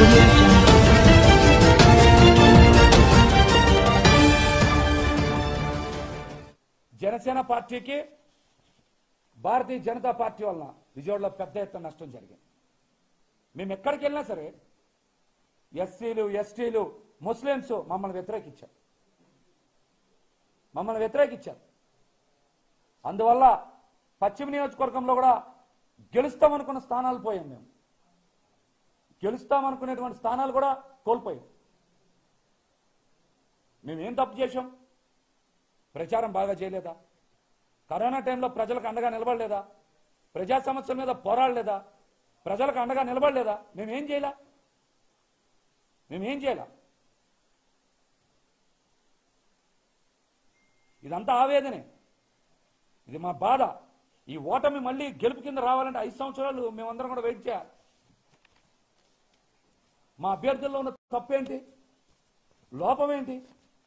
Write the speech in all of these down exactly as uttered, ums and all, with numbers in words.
audio jungle. Janasena పార్టీకి Bharatiya Janata party వలన విజయవాడలో పెద్ద ఎత్తున నష్టం జరిగింది. మేము ఎక్కడికి వెళ్ళినా సరే ఎస్సీలు ఎస్టీలు ముస్లింస్ మమ్మల్ని వ్యతిరేకించారు మమ్మల్ని వ్యతిరేకించారు అందువల్ల పశ్చిమ నియోజకవర్గంలో కూడా గెలుస్తామనుకున్న స్థానాలు పోయాం. మేము గెలుస్తామనుకునేటువంటి స్థానాలు కూడా కోల్పోయాం. మేమేం తప్పు చేశాం? ప్రచారం బాగా చేయలేదా? కరోనా టైంలో ప్రజలకు అండగా నిలబడలేదా? ప్రజా సమస్యల మీద పోరాడలేదా? ప్రజలకు అండగా నిలబడలేదా? మేమేం చేయలే మేమేం చేయలే ఇదంతా ఆవేదనే, ఇది మా బాధ. ఈ ఓటమి మళ్ళీ గెలుపు కింద రావాలంటే ఐదు సంవత్సరాలు మేమందరం కూడా వెయిట్ చేయాలి. మా అభ్యర్థుల్లో ఉన్న తప్పేంటి, లోపమేంటి?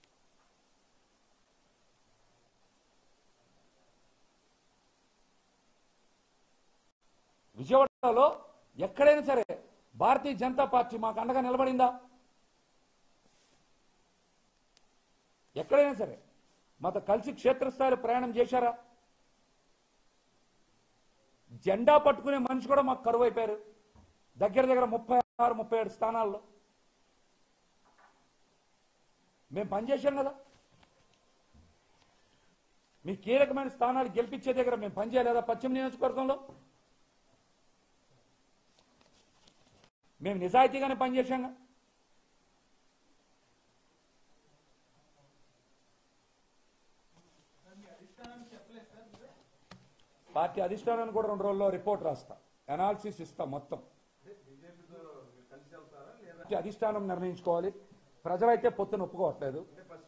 విజయవాడలో ఎక్కడైనా సరే భారతీయ జనతా పార్టీ మాకు అండగా నిలబడిందా? ఎక్కడైనా సరే మాతో కలిసి క్షేత్రస్థాయిలో ప్రయాణం చేశారా? జెండా పట్టుకునే మనిషి కూడా మాకు కరువు అయిపోయారు. దగ్గర దగ్గర ముప్పై ఆరు ముప్పై ఏడు స్థానాల్లో మేము పనిచేశాం కదా. మీ కీలకమైన స్థానాలు గెలిపించే దగ్గర మేము పనిచేయలేదా? పశ్చిమ నియోజకవర్గంలో మేము నిజాయితీగానే పనిచేశాం. పార్టీ అధిష్టానాన్ని కూడా రెండు రోజుల్లో రిపోర్ట్ రాస్తా, అనాలిసిస్ ఇస్తా. మొత్తం అధిష్టానం నిర్ణయించుకోవాలి. ప్రజలైతే పొత్తును ఒప్పుకోవట్లేదు.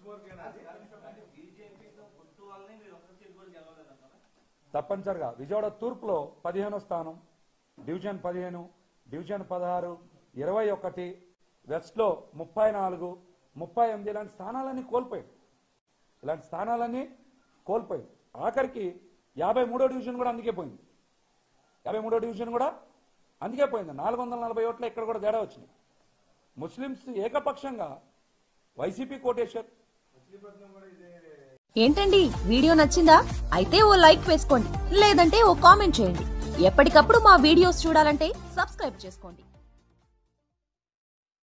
తప్పనిసరిగా విజయవాడ తూర్పులో పదిహేనో స్థానం, డివిజన్ పదిహేను, డివిజన్ పదహారు, ఇరవై ఒకటి, వెస్ట్లో ముప్పై నాలుగు, ముప్పై ఎనిమిది ఇలాంటి స్థానాలన్నీ కోల్పోయాయి. ఇలాంటి స్థానాలన్నీ కోల్పోయాయి. ఆఖరికి యాభై మూడో డివిజన్ కూడా అందుకే పోయింది. యాభై మూడో డివిజన్ కూడా అందుకే పోయింది. నాలుగు వందల నలభై ఓట్ల ఇక్కడ కూడా తేడా వచ్చినాయి. ముస్లింస్ ఏకపక్షంగా వైసీపీ కోటేశ్వర్. ఏంటండి వీడియో నచ్చిందా? అయితే ఓ లైక్ వేసుకోండి, లేదంటే ఓ కామెంట్ చేయండి. ఎప్పటికప్పుడు మా వీడియోస్ చూడాలంటే సబ్స్క్రైబ్ చేసుకోండి.